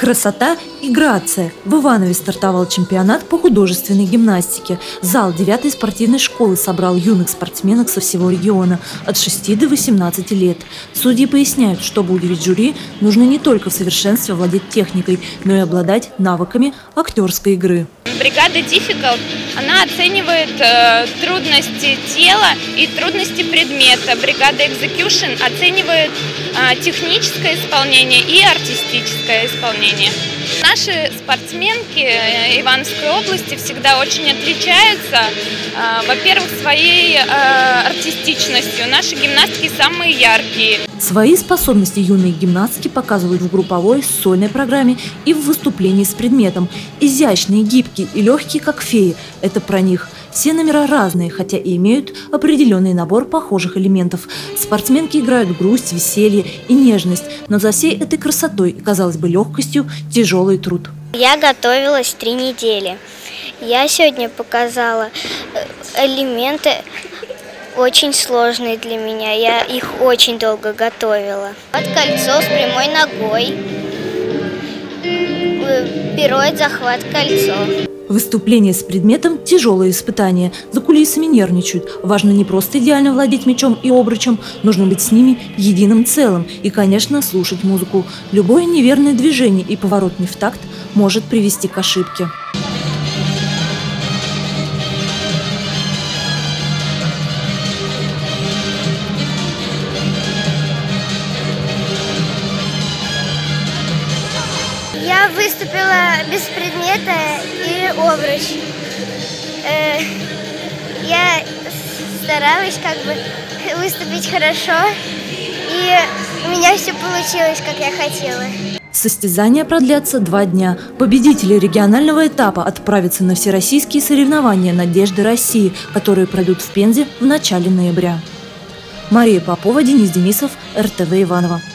Красота и грация. В Иванове стартовал чемпионат по художественной гимнастике. Зал 9-й спортивной школы собрал юных спортсменок со всего региона от 6 до 18 лет. Судьи поясняют, чтобы удивить жюри, нужно не только в совершенстве владеть техникой, но и обладать навыками актерской игры. Бригада Difficult, она оценивает трудности тела и трудности предмета. Бригада Execution оценивает техническое исполнение и артистическое исполнение. Наши спортсменки Ивановской области всегда очень отличаются, во-первых, своей артистичностью. Наши гимнастки самые яркие. Свои способности юные гимнастки показывают в групповой, сольной программе и в выступлении с предметом. Изящные, гибкие и легкие, как феи. Это про них. Все номера разные, хотя и имеют определенный набор похожих элементов. Спортсменки играют грусть, веселье и нежность, но за всей этой красотой и, казалось бы, легкостью тяжелый труд. Я готовилась 3 недели. Я сегодня показала элементы очень сложные для меня. Я их очень долго готовила. Вот кольцо с прямой ногой, пируэт, захват, кольцо. Выступление с предметом – тяжелое испытание. За кулисами нервничают. Важно не просто идеально владеть мячом и обручем, нужно быть с ними единым целым и, конечно, слушать музыку. Любое неверное движение и поворот не в такт может привести к ошибке. Я выступила без предмета и обруч. Я старалась выступить хорошо, и у меня все получилось, как я хотела. Состязания продлятся 2 дня. Победители регионального этапа отправятся на всероссийские соревнования «Надежды России», которые пройдут в Пензе в начале ноября. Мария Попова, Денис Денисов, РТВ Иваново.